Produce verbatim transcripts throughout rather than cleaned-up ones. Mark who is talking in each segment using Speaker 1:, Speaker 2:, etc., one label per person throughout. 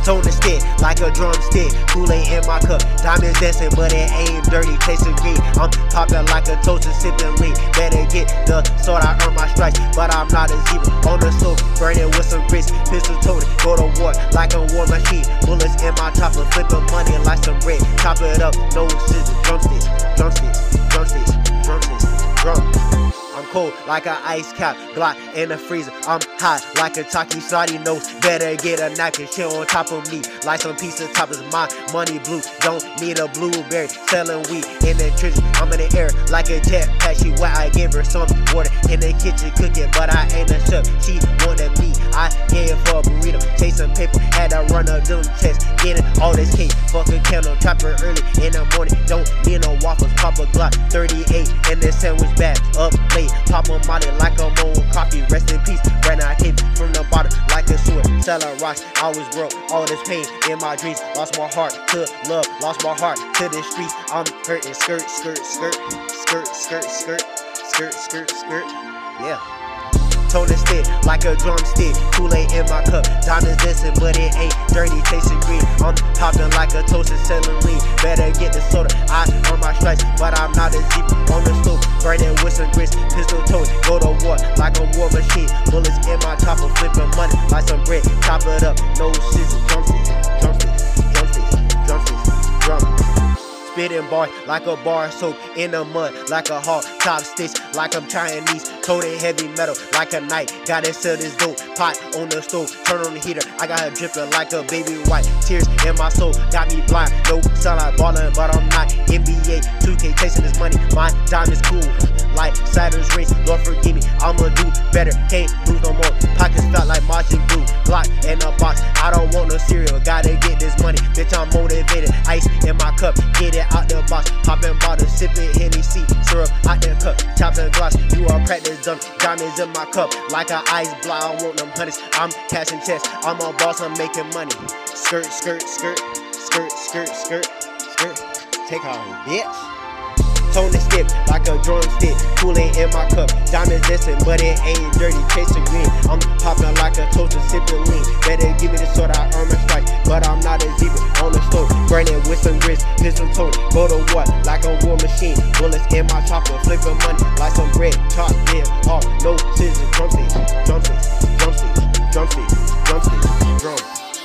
Speaker 1: Tone the stick like a drumstick. Kool-Aid in my cup. Diamonds dancing, but it ain't dirty. Tasting green. I'm popping like a toaster, sipping lean. Better get the sword, I earn my stripes, but I'm not a zebra. On the stove, burning with some grits. Pistol toted, go to war like a war machine. Bullets in my chopper, flipping money like some bread. Chop it up, no scissors. Drumsticks, drumsticks, drumsticks, drumsticks, drum. I'm cold like an ice cap, Glock in the freezer. I'm hot like a Taki Saudi nose. Better get a napkin, shit on top of me like some piece of toppers. My money blue, don't need a blueberry. Selling weed in the trenches, I'm in the air like a jetpack. She wet, I give her some water in the kitchen cooking, but I ain't a chef. She wanted me, I gave her a burrito. Chasing paper, had to run a them chest. Getting all this cake, fuck a candle, chop her early in the morning. Don't need no waffles, pop a Glock thirty-eight in this sandwich bag. Up late, pop a molly like a mold coffee. Rest in peace, brand I came from the bottom like a sewer. Selling rocks, I was broke, all this pain in my dreams. Lost my heart to love, lost my heart to the streets. I'm hurting, skirt, skirt, skirt, skirt, skirt, skirt, skirt, skirt, skirt, yeah. Tone the stick like a drumstick. Kool-Aid in my cup. Diamonds dancing, but it ain't dirty. Tasting green. I'm popping like a toaster, selling lean. Better get the soda. I earn my stripes, but I'm not a zebra. On the stove, burning with some grits. Pistol toted, go to war like a war machine. Bullets in my chopper, flipping money like some bread. Chop it up, no scissors. Drumsticks, drumsticks, drumsticks, drumsticks, drum. Spitting bars like a bar soap in the mud like a hawk. Top stitch like I'm Chinese. Coated heavy metal like a knight. Gotta sell this dope. Pot on the stove. Turn on the heater. I got her dripping like a baby white. Tears in my soul got me blind. No sound like ballin', but I'm not. N B A two K chasing this money. My diamond's cool like Saturn's rings. Lord forgive me. I'ma do better. Can't lose no more. Pockets felt like Majin Buu. Glock in a box. I don't want no cereal. Gotta get this money. Bitch, I'm motivated. Ice in my cup. Get it out the box, popping bottles, sipping Hennessy, syrup out the cup, chops and gloss. You are practice dumb, diamonds in my cup, like an ice block. I want them honeys. I'm cashing checks. I'm a boss. I'm making money. Skirt, skirt, skirt, skirt, skirt, skirt, skirt. Take off, bitch. Tone the stick like a drumstick. Kool-Aid in my cup. Diamonds dancing, but it ain't dirty. Chasing green. I'm popping like a toaster, sipping lean. Better give me the sword, I earn my stripes, but I'm not a zebra. On the stove, burning with some grits. Pistol toted, go to war like a war machine. Bullets in my chopper, flipping money like some bread. Chop it off, no scissors. Drumsticks, drumsticks, drumsticks, drumsticks, drumsticks, drum.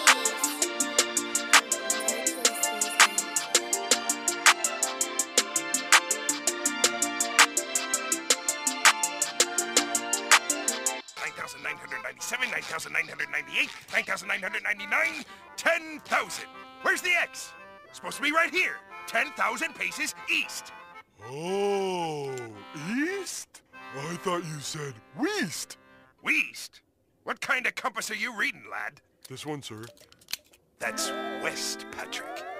Speaker 2: nine thousand nine hundred ninety-seven, nine thousand nine hundred ninety-eight, nine thousand nine hundred ninety-nine, ten thousand. Where's the X? Supposed to be right here. ten thousand paces east.
Speaker 3: Oh, east? I thought you said west.
Speaker 2: West? What kind of compass are you reading, lad?
Speaker 3: This one, sir.
Speaker 2: That's west, Patrick.